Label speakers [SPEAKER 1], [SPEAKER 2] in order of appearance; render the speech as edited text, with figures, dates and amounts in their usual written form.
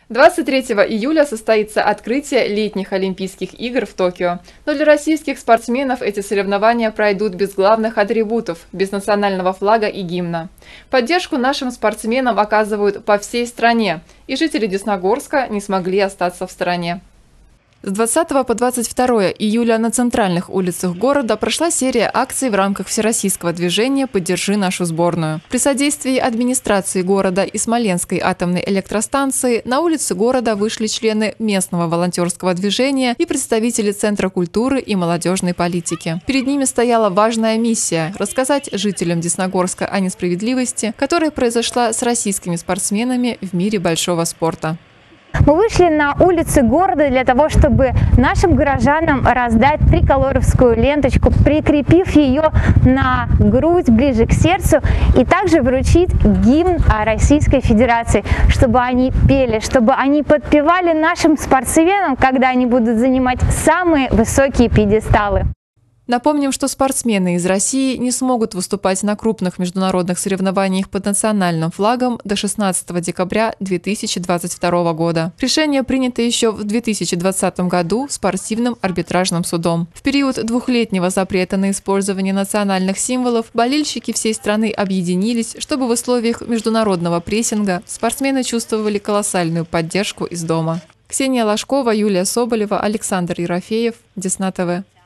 [SPEAKER 1] 23 июля состоится открытие летних Олимпийских игр в Токио. Но для российских спортсменов эти соревнования пройдут без главных атрибутов, без национального флага и гимна. Поддержку нашим спортсменам оказывают по всей стране, и жители Десногорска не смогли остаться в стороне. С 20 по 22 июля на центральных улицах города прошла серия акций в рамках всероссийского движения «Поддержи нашу сборную». При содействии администрации города и Смоленской атомной электростанции на улицы города вышли члены местного волонтерского движения и представители Центра культуры и молодежной политики. Перед ними стояла важная миссия – рассказать жителям Десногорска о несправедливости, которая произошла с российскими спортсменами в мире большого спорта.
[SPEAKER 2] Мы вышли на улицы города для того, чтобы нашим горожанам раздать триколоровскую ленточку, прикрепив ее на грудь ближе к сердцу, и также вручить гимн Российской Федерации, чтобы они пели, чтобы они подпевали нашим спортсменам, когда они будут занимать самые высокие пьедесталы.
[SPEAKER 1] Напомним, что спортсмены из России не смогут выступать на крупных международных соревнованиях под национальным флагом до 16 декабря 2022 года. Решение принято еще в 2020 году спортивным арбитражным судом. В период двухлетнего запрета на использование национальных символов болельщики всей страны объединились, чтобы в условиях международного прессинга спортсмены чувствовали колоссальную поддержку из дома. Ксения Ложкова, Юлия Соболева, Александр Ерофеев, Десна ТВ.